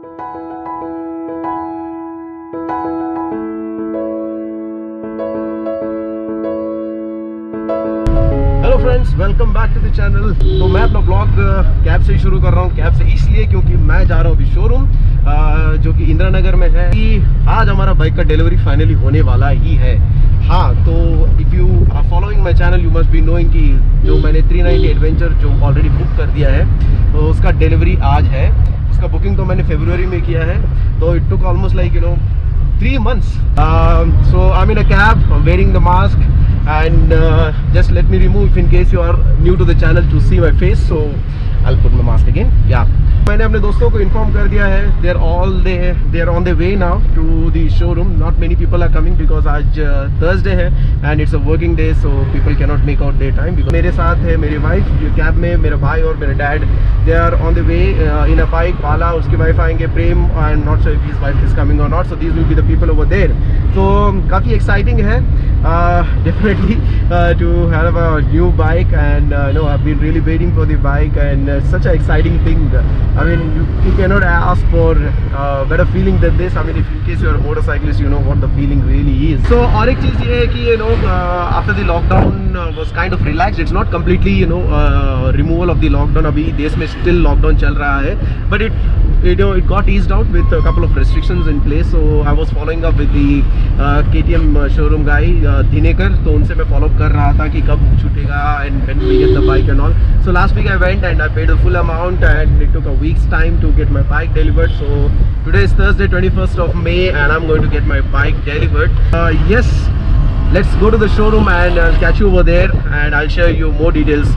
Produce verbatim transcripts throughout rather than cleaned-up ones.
Hello friends, welcome back to the channel. तो मैं अपना ब्लॉग कैब से ही शुरू कर रहा हूँ। कैब से इसलिए क्योंकि मैं जा रहा हूँ अभी शोरूम जो कि इंदिरा नगर में है। कि आज हमारा बाइक का डिलीवरी फाइनली होने वाला ही है। हाँ, तो if you are following my channel you must be knowing कि जो मैंने थ्री नाइंटी एडवेंचर जो ऑलरेडी बुक कर दिया है, तो उसका डिलीवरी आज है। उसका बुकिंग तो मैंने फरवरी में किया है, तो it took almost like you know three months. Um, so I'm in a cab, I'm wearing the mask, and uh, just let me remove in case you are new to the channel to see my face. So I'll put my mask again. Yeah. मैंने अपने दोस्तों को inform कर दिया है। They are all they they are on the way now to the showroom. Not many people are coming because आज Thursday है and it's a working day, so people can not make out their time. Because मेरे साथ है मेरी wife cab में, मेरा भाई और मेरे dad. They are on the way in a bike. Bala, उसकी वाइफ आएंगे, Prem, I am not sure if his wife is coming or not. So this will be the people over there. तो काफ़ी exciting है definitely to have a new bike and no I have been really waiting for the bike and such a exciting thing. I mean, you, you cannot ask for uh, better feeling than this. I mean, if in case you are a motorcyclist, you know what the feeling really is. So, और एक चीज़ ये है कि you know uh, after the lockdown uh, was kind of relaxed. It's not completely you know uh, removal of the lockdown. अभी देश में still lockdown चल रहा है, but it you know it got eased out with a couple of restrictions in place. So I was following up with the uh, K T M showroom guy uh, Dhinekar. तो उनसे मैं follow up कर रहा था कि कब छूटेगा and when we get the bike and all. So last week I went and I paid the full amount and it took a week's time to get my bike delivered. So today is Thursday, twenty-first of May, and I'm going to get my bike delivered. Uh, yes, let's go to the showroom and I'll catch you over there and I'll share you more details.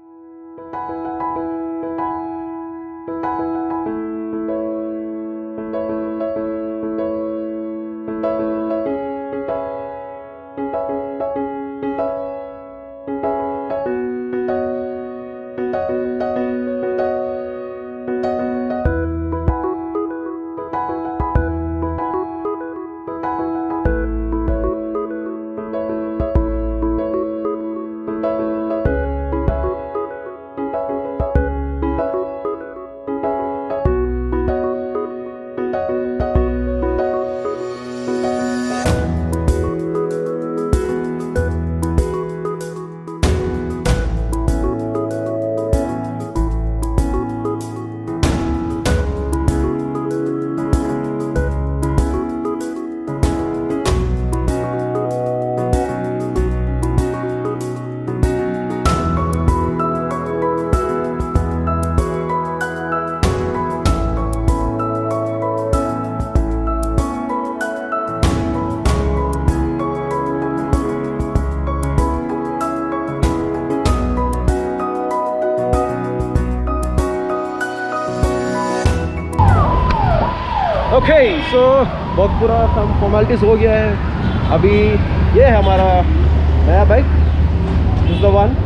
Okay okay, so so, बहुत पूरा सब formalities हो गया है। अभी ये है हमारा नया bike, this the one,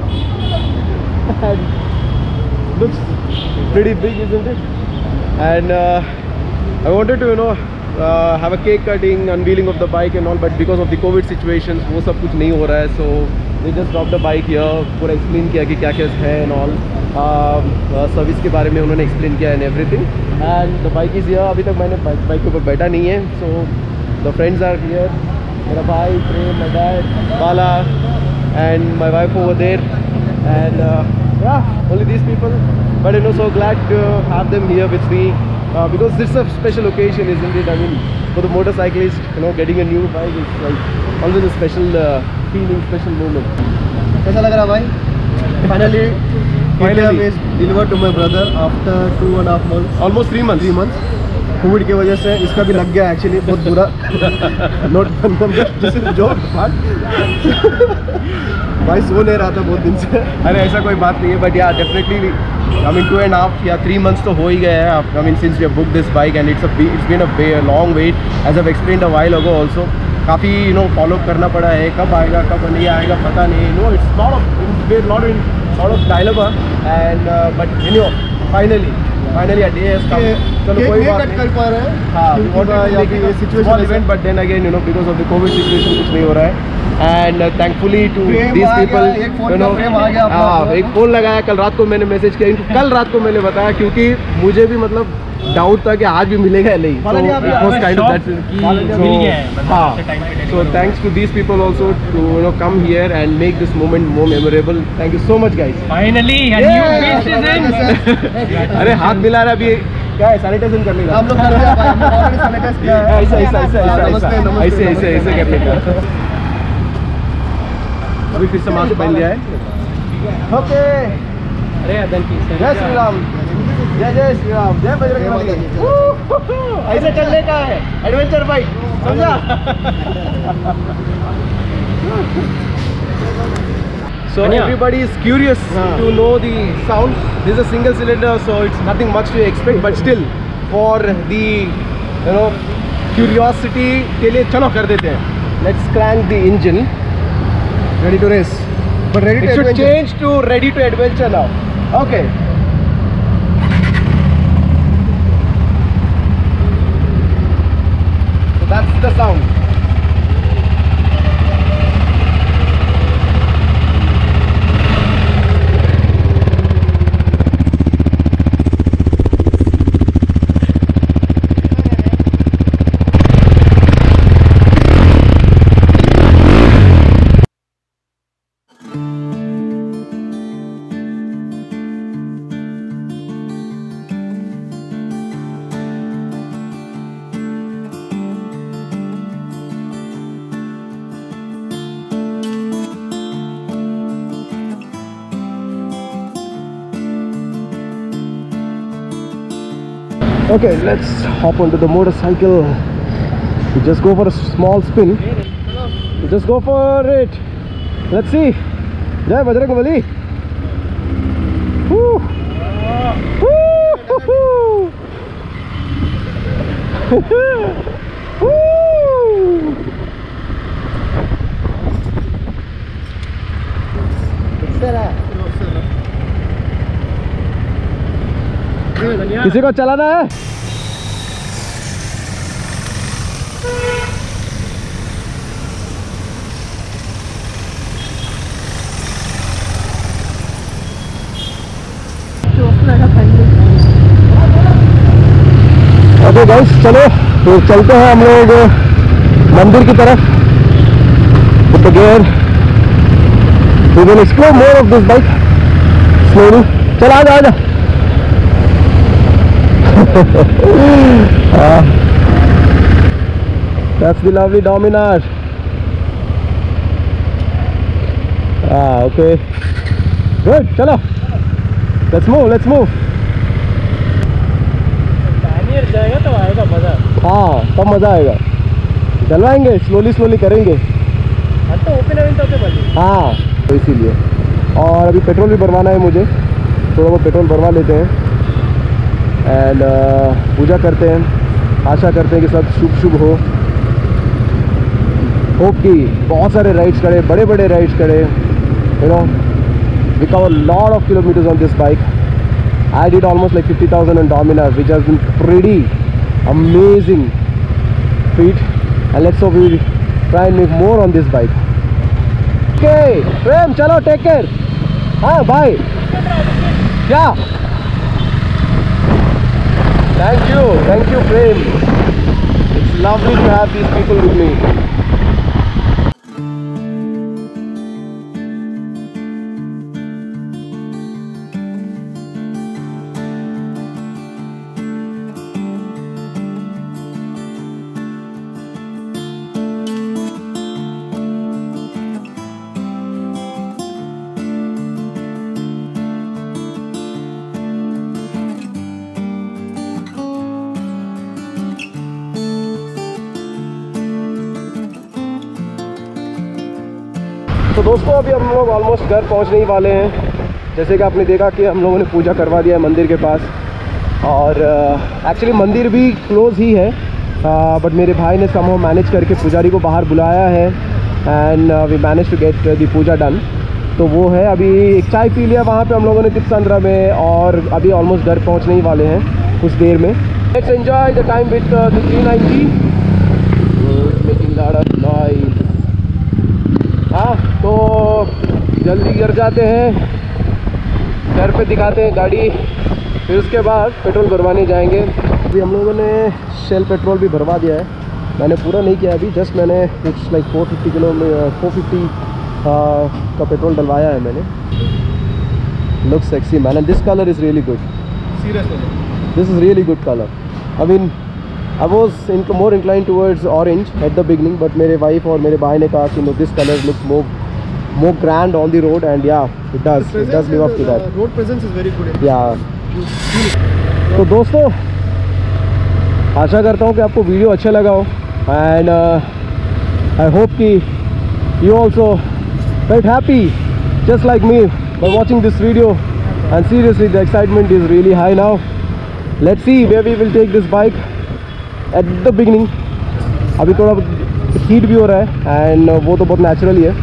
looks pretty big, isn't it? And uh, I wanted to you know uh, have a cake cutting, unveiling of the bike and all, but because of the COVID situations वो सब कुछ नहीं हो रहा है। So we just dropped the bike here, पूरा explain किया कि क्या क्या है and all, सर्विस uh, के बारे में उन्होंने एक्सप्लेन किया and everything. And the bike is here. अभी तक मैंने बाइक बाइक के ऊपर बैठा नहीं है। So the friends are here, मेरा भाई, Prem, my dad, Bala and my wife over there and yeah only these people, but you know so glad to have them here with me because that's a special occasion, isn't it? I mean for the motorcyclist you know getting a new bike is like always a special feeling, special moment. कैसा लग रहा भाई? Finally Finally is delivered to my brother after two and a half months. Almost three months. Three months. COVID की वजह से इसका भी लग गया एक्चुअली, बहुत बुरा। नोट जो भाई सो नहीं रहा था बहुत दिन से। अरे ऐसा कोई बात नहीं है, but yeah definitely I mean two and half या थ्री मंथ्स तो हो ही गया है। I mean since we have book this bike and it's a it's been a long wait, as I have explained a while ago also. काफ़ी you know follow करना पड़ा है, कब आएगा कब नहीं आएगा पता नहीं। No it's not of not in sort of dilemma and uh, but you know finally finally a day has come. चलो कोई बात नहीं, कर पा रहे हैं। हाँ, we wanted to make it a small event, but then again you know because of the COVID situation कुछ नहीं हो रहा है। And thankfully to Frame these आ गया, पीपल, एक phone का frame आ गया अपना। हाँ एक फ़ोन लगाया, कल रात को मैंने मैसेज किया इनको, कल रात को मैंने बताया क्योंकि मुझे भी मतलब डाउट था कि आज भी मिलेगा या नहीं, बालाजी, so आप it was kind of that Balaji, so, मिल गया है, मतलब हाँ, ऐसे time पे deliver so thanks to these people also to you know come here and make this moment more memorable. Thank you so much guys. Finally अरे हाथ मिला रहा अभी क्या है, सैनिटाइजेशन करने का, हम लोग कर रहे हैं भाई, हम लोग already sanitize किया है। ऐसे ऐसे ऐसे हाँ, ऐसे नमस्ते, नमस्ते, ऐसे ऐसे नमस्ते। ऐसे करने का। अभी फिर से मास्क पहन लिया है। ओके, अरे अदन की जय श्री राम, जय जय श्री राम, जय बजरंगबली। ऐसे चलने का है, एडवेंचर बाइक, समझा? So everybody is curious to know the sound. This is a single cylinder, so it's nothing much to expect. But still, for the you know curiosity के लिए चलो कर देते हैं. Let's crank the engine. Ready to race, but ready It to should adventure. change to ready to adventure now. Okay. So that's the sound. Okay, let's hop onto the motorcycle. We just go for a small spin. We just go for it. Let's see. Jai Bajrangabali. Woo! Woo! Woo! किसी को चलाना है? Okay guys, चलो तो चलते हैं हम लोग मंदिर की तरफ। Put the gear. We will explore more of this bike slowly. चल आजा आजा। uh, that's the lovely Dominar. Ah, okay. Good, chalo. Let's move, let's move. Pannier जाएगा तो आएगा मजा। हाँ, तब मजा आएगा। चलवाएंगे, स्लोली स्लोली करेंगे। तो ओपन अवेंट होते बजे। हाँ, तो इसीलिए। और अभी पेट्रोल भी भरवाना है मुझे, थोड़ा बहुत पेट्रोल भरवा लेते हैं एंड uh, पूजा करते हैं, आशा करते हैं कि सब शुभ शुभ हो। होप कि बहुत सारे राइड्स करे, बड़े बड़े राइड्स करे, you know we cover lot of kilometres on this bike. I did almost like fifty thousand on Dominar, which has been pretty amazing feat, and let's hope we try and make more on this bike. Okay, Prem, chalo, take care. हाँ bye. क्या? Thank you, thank you, Prem. It's lovely to have these people with me. तो दोस्तों अभी हम लोग almost घर पहुंचने ही वाले हैं। जैसे कि आपने देखा कि हम लोगों ने पूजा करवा दिया है मंदिर के पास, और एक्चुअली uh, मंदिर भी क्लोज ही है, बट uh, मेरे भाई ने समहाउ मैनेज करके पुजारी को बाहर बुलाया है and we manage to get the puja done. तो वो है, अभी एक चाय पी लिया वहाँ पे हम लोगों ने तिप्संद्रा में, और अभी ऑलमोस्ट घर पहुँचने ही वाले हैं कुछ देर में। Let's enjoy the time with the three ninety making lot of noise. तो जल्दी घर जाते हैं, घर पे दिखाते हैं गाड़ी, फिर उसके बाद पेट्रोल भरवाने जाएंगे। अभी हम लोगों ने शेल पेट्रोल भी भरवा दिया है, मैंने पूरा नहीं किया अभी, जस्ट मैंने कुछ लाइक फोर फिफ्टी किलो में फोर फिफ्टी का पेट्रोल डलवाया है मैंने। Look sexy man, and this colour is really good, Seriously. This is really good colour. I mean I was in more incline towards orange at the beginning, but मेरे wife और मेरे भाई ने कहा कि no this colour looks more more grand on the road, and yeah it does it does live up to that. Road presence is very good. Yeah. तो दोस्तों आशा करता हूँ कि आपको वीडियो अच्छा लगा हो, एंड आई होप कि you also felt happy just like me by watching this video, and seriously the excitement is really high now. Let's see where we will take this bike at the beginning. अभी थोड़ा heat भी हो रहा है, and वो तो बहुत natural ही है।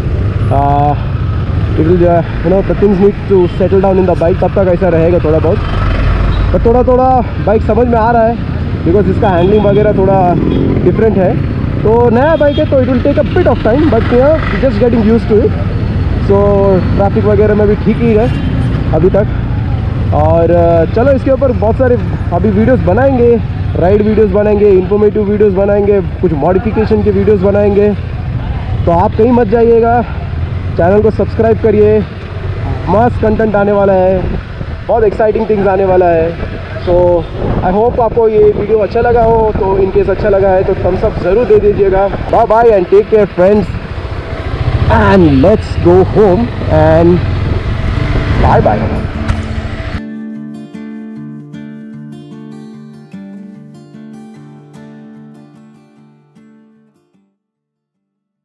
It will you know the things need to settle down in the bike, तब तक ऐसा रहेगा थोड़ा बहुत, पर थोड़ा थोड़ा बाइक समझ में आ रहा है, बिकॉज इसका हैंडलिंग वगैरह थोड़ा डिफरेंट है। तो नया बाइक है तो it will take a bit of time, but you know just getting used to it. So traffic वगैरह में भी ठीक ही है अभी तक, और uh, चलो इसके ऊपर बहुत सारे अभी वीडियोस बनाएंगे, राइड वीडियोस बनाएंगे, इन्फॉर्मेटिव वीडियोस बनाएंगे, कुछ मॉडिफिकेशन के वीडियोस बनाएंगे। तो आप कहीं मत जाइएगा, चैनल को सब्सक्राइब करिए, मस्त कंटेंट आने वाला है, बहुत एक्साइटिंग थिंग्स आने वाला है। सो आई होप आपको ये वीडियो अच्छा लगा हो, तो इन केस अच्छा लगा है तो थम्स अप ज़रूर दे दीजिएगा। Bye bye and take care friends, and let's go home, and bye bye.